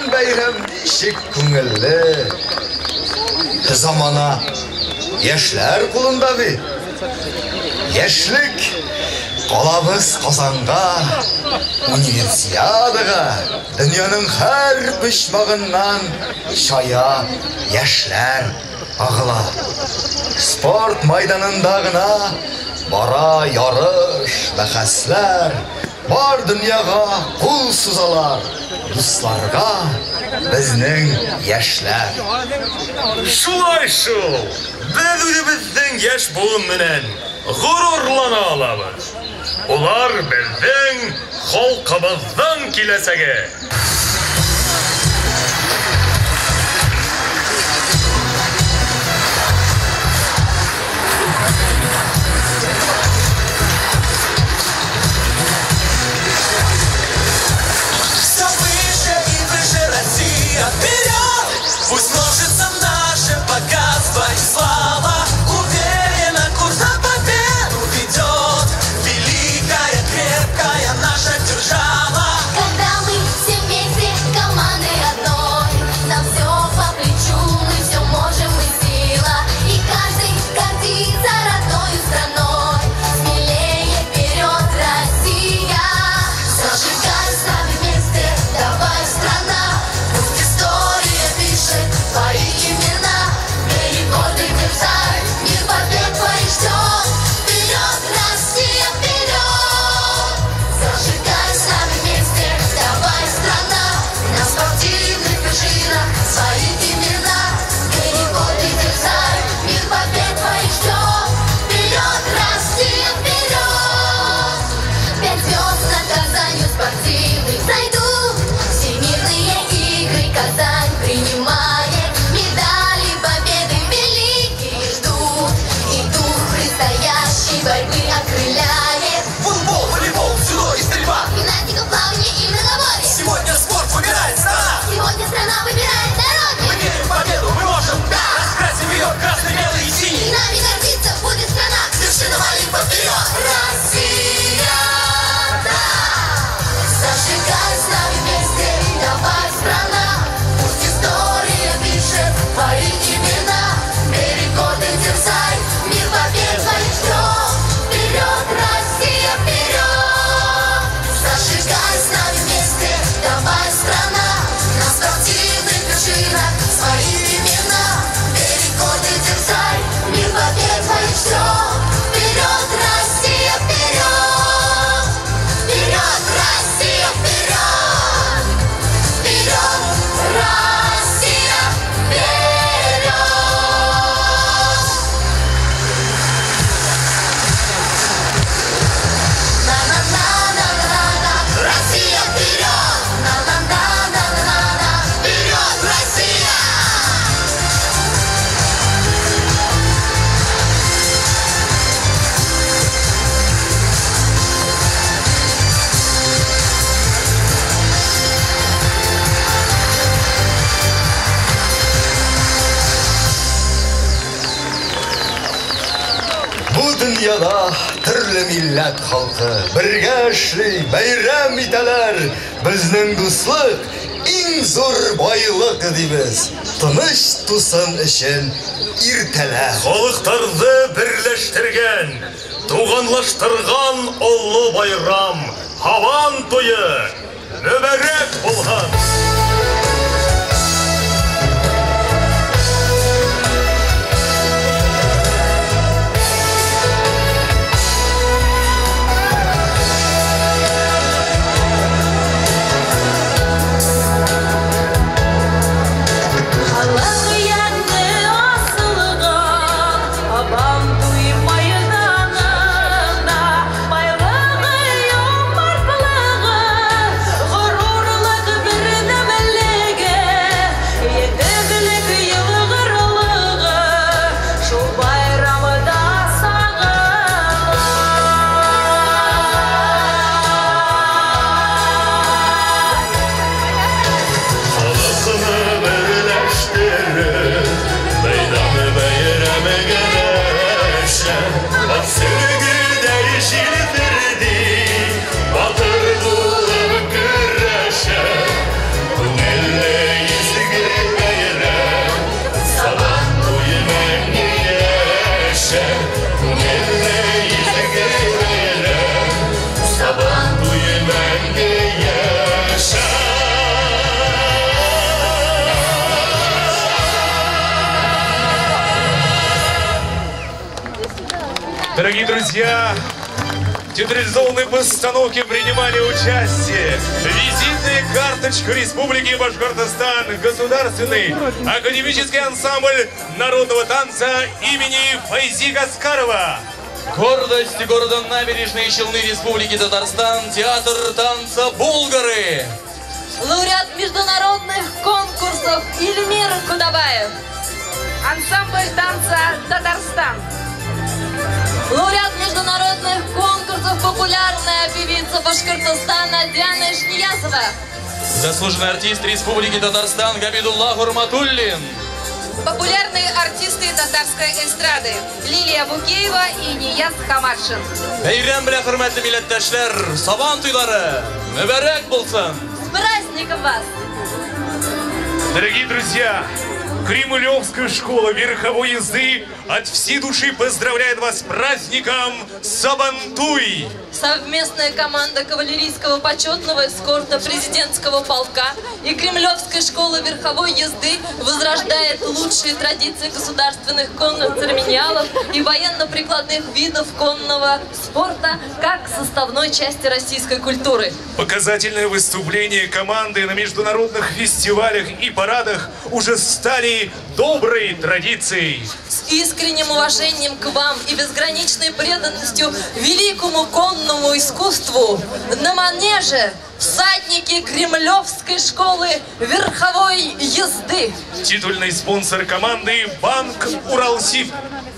bayram nişik ko'ngilli. Zamana yaşlar kulunda bir. Yaşlık qalabız Qozonga, Universiadaga, dünyanın her bışmağından şaya yaşlar ağıla. Sport maydanındagına bara yarış bahaslar, var dünyaga kul suzalar, dostlarga bizning yaşlar. Şulay şul, biz özümüzün yaş buğun menen gururlana alabız. Ular bizning xalqimizning kelesegi. Вперед! Пусть множится наше богатство и слава. Уверенно курс на победу ведет великая, крепкая наша держава. Когда мы все вместе командой одной, нам все по плечу, мы все можем, мы сила. И каждый гордится родной страной. Смелее вперед, Россия! Зажигай с нами вместе, давай, страна. Твои имена, рекорды держай, мир побед твоих ждет. Вперед, Россия, вперед! Зажигай с нами вместе, давай, страна. На спортивных вершинах свои имена, рекорды держай, мир побед твоих ждет. Вперед, Россия, вперед! 5 звезд над Казанью спортивных зайдут. Всемирные игры Казань принимает. Борьбы окрыляет. Футбол, волейбол, дзюдо и стрельба. Гимнастика, плавание и многоборье. Сегодня спорт выбирает страна. Сегодня страна выбирает дороги. Мы верим в победу, мы можем, да! Раскрасим ее красный, белый и синий. И нами гордится будет страна. К вершинам Олимпа вперед! Россия, да! Зажигай с нами вместе, давай, страна. Пусть история пишет твои имена. Бей рекорды, дерзай, мир побед твоих ждет. Вперед, Россия, вперед! Зажигай с нами вместе, давай, страна. На спортивных вершинах свои имена. Бей рекорды, дерзай, мир побед твоих ждет. Вперед, Россия, вперед! Вперед, Россия, вперед! Вперед, Россия, вперед! На-на-на-на-на-на, Россия, вперед! На-на-на-на-на-на, вперед, Россия! Bu dünyada türlü millet halkı birge işli bayram iteler. Bizning do'stlik eng zo'r boylik deymiz. Tinch tusin için irteler. Халыктарды birleştirgen, туганлаштырган оллы байрам, Хаван тойы, mübarek булган. Гурур Дорогие друзья, в театрализованной постановке принимали участие визитная карточка Республики Башкортостан, государственный академический ансамбль народного танца имени Файзи Гаскарова. Гордость города Набережные Челны Республики Татарстан, театр танца «Булгары». Лауреат международных конкурсов Ильмир Кудабаев. Ансамбль танца «Татарстан». Лауреат международных конкурсов популярная певица Башкортостана Диана Шниязова. Заслуженный артист Республики Татарстан Габидулла Хурматуллин. Популярные артисты татарской эстрады Лилия Букеева и Нияз Хамадшин. Бәйрәм белән хөрмәтле милләттәшләр, Сабан туйлары мөбарәк булсын. С праздником вас! Дорогие друзья, Кремлевская школа верховой езды от всей души поздравляет вас с праздником Сабантуй! Совместная команда кавалерийского почетного эскорта президентского полка и Кремлевской школы верховой езды возрождает лучшие традиции государственных конных церемониалов и военно-прикладных видов конного спорта как составной части российской культуры. Показательное выступление команды на международных фестивалях и парадах уже стали доброй традицией. С искренним уважением к вам и безграничной преданностью великому конному искусству на манеже всадники Кремлевской школы верховой езды. Титульный спонсор команды — Банк Уралсиб.